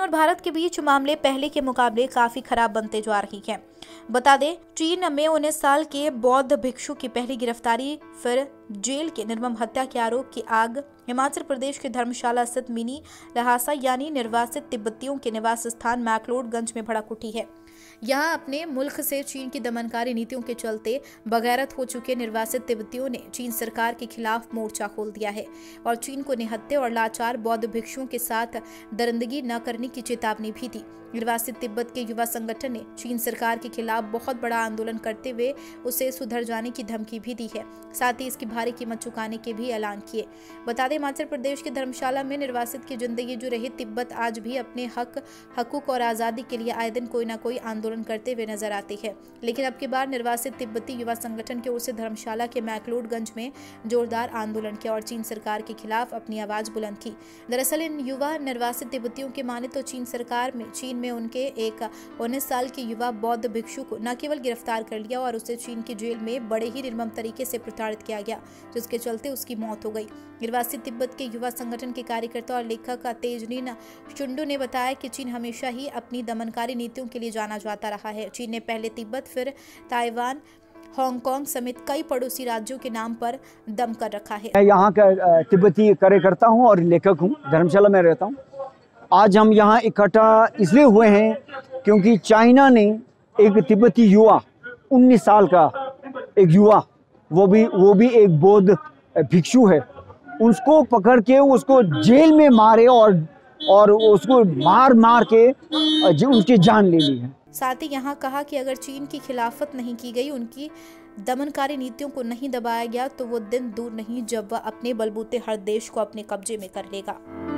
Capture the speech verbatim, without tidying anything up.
और भारत के बीच मामले पहले के मुकाबले काफी खराब बनते जा रही हैं। बता दें, चीन में उन्नीस साल के बौद्ध भिक्षु की पहली गिरफ्तारी, फिर जेल के निर्मम हत्या के आरोप की आग हिमाचल प्रदेश के धर्मशाला स्थित मिनी लहासा यानी निर्वासित तिब्बतियों के निवास स्थान मैक्लोडगंज में भड़क उठी है। यहाँ अपने मुल्क से चीन की दमनकारी नीतियों के चलते बगैरत हो चुके निर्वासित तिब्बतियों ने चीन सरकार के खिलाफ मोर्चा खोल दिया है और चीन को निहत्थे और लाचार बौद्ध भिक्षुओं के साथ दरिंदगी न करने की चेतावनी भी दी। निर्वासित तिब्बत के युवा संगठन ने चीन सरकार के खिलाफ बहुत बड़ा आंदोलन करते हुए उसे सुधर जाने की धमकी भी दी है, साथ ही इसकी भारी कीमत चुकाने के भी ऐलान किए। बता दें, हिमाचल प्रदेश के धर्मशाला में निर्वासित की जिंदगी जो रही तिब्बत आज भी अपने हक हकूक और आज़ादी के लिए आए दिन कोई न कोई आंदोलन करते हुए नजर आती है। लेकिन अब की बार निर्वासित तिब्बती युवा संगठन की ओर से धर्मशाला के मैक्लोडगंज में जोरदार आंदोलन किया और चीन सरकार के खिलाफ अपनी आवाज बुलंद की। दरअसल इन युवा निर्वासित तिब्बतियों के माने तो चीन सरकार में चीन में उनके एक उन्नीस साल के युवा बौद्ध भिक्षु को न केवल गिरफ्तार कर लिया और उसे चीन की जेल में बड़े ही निर्मम तरीके से प्रताड़ित किया गया, जिसके चलते उसकी मौत हो गई। निर्वासित तिब्बत के युवा संगठन के कार्यकर्ता और लेखक तेजनीन चुंडू ने बताया कि चीन हमेशा ही अपनी दमनकारी नीतियों के लिए जाना जाता रहा है। चीन ने पहले तिब्बत, फिर ताइवान, हांगकांग समेत कई पड़ोसी राज्यों के नाम पर दम कर रखा है। मैं यहाँ का तिब्बती कार्यकर्ता हूँ और लेखक हूँ, धर्मशाला में रहता हूँ। आज हम यहाँ इकट्ठा इसलिए हुए हैं क्योंकि चाइना ने एक तिब्बती युवा, उन्नीस साल का एक युवा, वो भी वो भी एक बौद्ध भिक्षु है, उसको पकड़ के उसको जेल में मारे और और उसको मार मार के उसकी जान ले ली है। साथ ही यहाँ कहा कि अगर चीन की खिलाफत नहीं की गई, उनकी दमनकारी नीतियों को नहीं दबाया गया, तो वो दिन दूर नहीं जब वह अपने बलबूते हर देश को अपने कब्जे में कर लेगा।